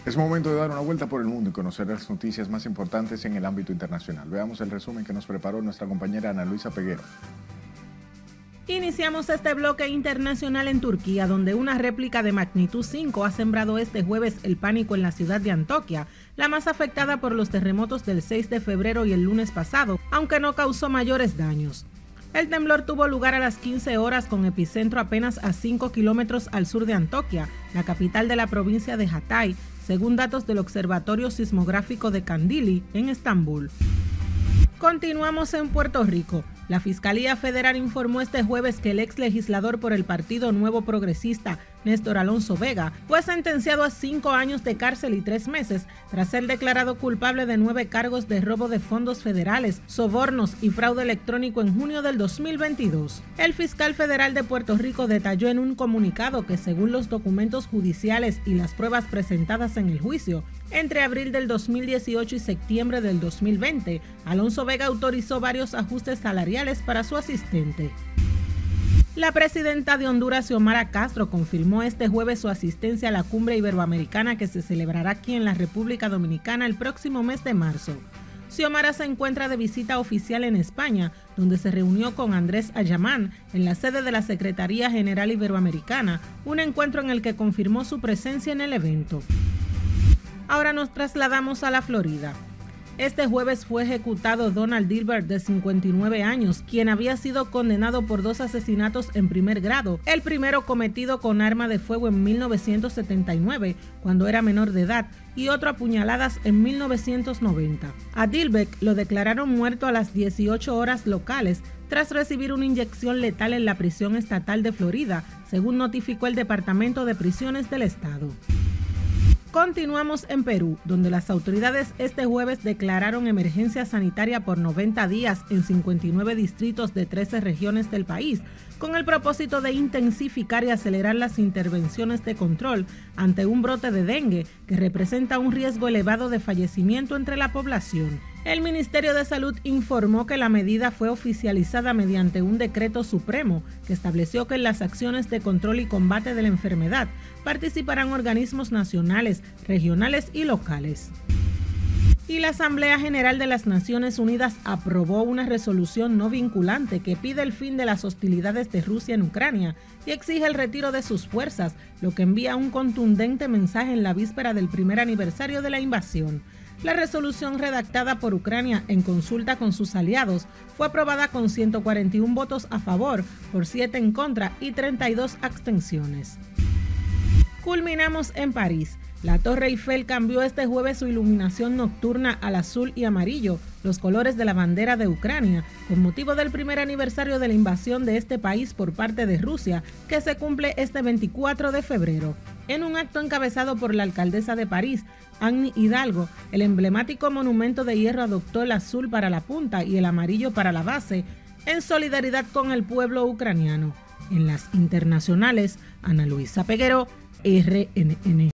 Es momento de dar una vuelta por el mundo y conocer las noticias más importantes en el ámbito internacional. Veamos el resumen que nos preparó nuestra compañera Ana Luisa Peguero. Iniciamos este bloque internacional en Turquía, donde una réplica de magnitud 5 ha sembrado este jueves el pánico en la ciudad de Antoquia, la más afectada por los terremotos del 6 de febrero y el lunes pasado, aunque no causó mayores daños. El temblor tuvo lugar a las 15 horas con epicentro apenas a 5 kilómetros al sur de Antoquia, la capital de la provincia de Hatay, según datos del Observatorio Sismográfico de Kandili, en Estambul. Continuamos en Puerto Rico. La Fiscalía Federal informó este jueves que el ex legislador por el Partido Nuevo Progresista, Néstor Alonso Vega, fue sentenciado a 5 años de cárcel y 3 meses tras ser declarado culpable de 9 cargos de robo de fondos federales, sobornos y fraude electrónico en junio del 2022. El fiscal federal de Puerto Rico detalló en un comunicado que, según los documentos judiciales y las pruebas presentadas en el juicio, entre abril del 2018 y septiembre del 2020, Alonso Vega autorizó varios ajustes salariales para su asistente. La presidenta de Honduras, Xiomara Castro, confirmó este jueves su asistencia a la cumbre iberoamericana que se celebrará aquí en la República Dominicana el próximo mes de marzo. Xiomara se encuentra de visita oficial en España, donde se reunió con Andrés Ayamán en la sede de la Secretaría General Iberoamericana, un encuentro en el que confirmó su presencia en el evento. Ahora nos trasladamos a la Florida. Este jueves fue ejecutado Donald Dilbert, de 59 años, quien había sido condenado por 2 asesinatos en primer grado, el primero cometido con arma de fuego en 1979, cuando era menor de edad, y otro a puñaladas en 1990. A Dilbert lo declararon muerto a las 18 horas locales, tras recibir una inyección letal en la prisión estatal de Florida, según notificó el Departamento de Prisiones del Estado. Continuamos en Perú, donde las autoridades este jueves declararon emergencia sanitaria por 90 días en 59 distritos de 13 regiones del país, con el propósito de intensificar y acelerar las intervenciones de control ante un brote de dengue que representa un riesgo elevado de fallecimiento entre la población. El Ministerio de Salud informó que la medida fue oficializada mediante un decreto supremo que estableció que en las acciones de control y combate de la enfermedad participarán organismos nacionales, regionales y locales. Y la Asamblea General de las Naciones Unidas aprobó una resolución no vinculante que pide el fin de las hostilidades de Rusia en Ucrania y exige el retiro de sus fuerzas, lo que envía un contundente mensaje en la víspera del primer aniversario de la invasión. La resolución, redactada por Ucrania en consulta con sus aliados, fue aprobada con 141 votos a favor, por 7 en contra y 32 abstenciones. Culminamos en París. La Torre Eiffel cambió este jueves su iluminación nocturna al azul y amarillo, los colores de la bandera de Ucrania, con motivo del primer aniversario de la invasión de este país por parte de Rusia, que se cumple este 24 de febrero. En un acto encabezado por la alcaldesa de París, Anne Hidalgo, el emblemático monumento de hierro adoptó el azul para la punta y el amarillo para la base, en solidaridad con el pueblo ucraniano. En las internacionales, Ana Luisa Peguero, RNN.